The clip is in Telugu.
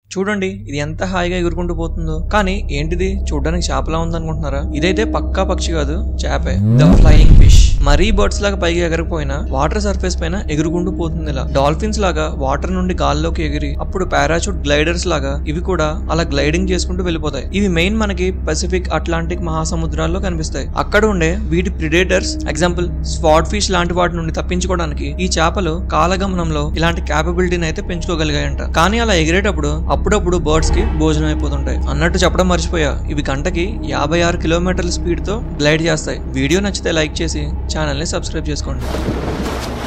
చూడండి ఇది ఎంత హాయిగా ఎగురుకుంటూ పోతుందో. కానీ ఏంటిది చూడడానికి చేపలా ఉందనుకుంటున్నారా? ఇదైతే పక్కా పక్షి కాదు, చేపే. The flying fish. మరీ బర్డ్స్ లాగా పైకి ఎగరకపోయినా వాటర్ సర్ఫేస్ పైన ఎగురుకుంటూ పోతుంది. ఇలా డాల్ఫిన్స్ లాగా వాటర్ నుండి గాల్లోకి ఎగిరి అప్పుడు పారాచూట్ గ్లైడర్స్ లాగా ఇవి కూడా అలా గ్లైడింగ్ చేసుకుంటూ వెళ్ళిపోతాయి. ఇవి మెయిన్ మనకి పసిఫిక్, అట్లాంటిక్ మహాసముద్రాల్లో కనిపిస్తాయి. అక్కడ ఉండే వీటి ప్రిడేటర్స్, ఎగ్జాంపుల్ స్వాట్ ఫిష్ లాంటి వాటి నుండి తప్పించుకోవడానికి ఈ చేపలు కాలగమనంలో ఇలాంటి క్యాపబిలిటీని అయితే పెంచుకోగలిగాయంట. కానీ అలా ఎగిరేటప్పుడు అప్పుడప్పుడు బర్డ్స్ కి భోజనం అయిపోతుంటాయి. అన్నట్టు చెప్పడం మర్చిపోయా, ఇవి గంటకి 56 కిలోమీటర్ల స్పీడ్ తో గ్లైడ్ చేస్తాయి. వీడియో నచ్చితే లైక్ చేసి ఛానల్ ని సబ్స్క్రైబ్ చేసుకోండి.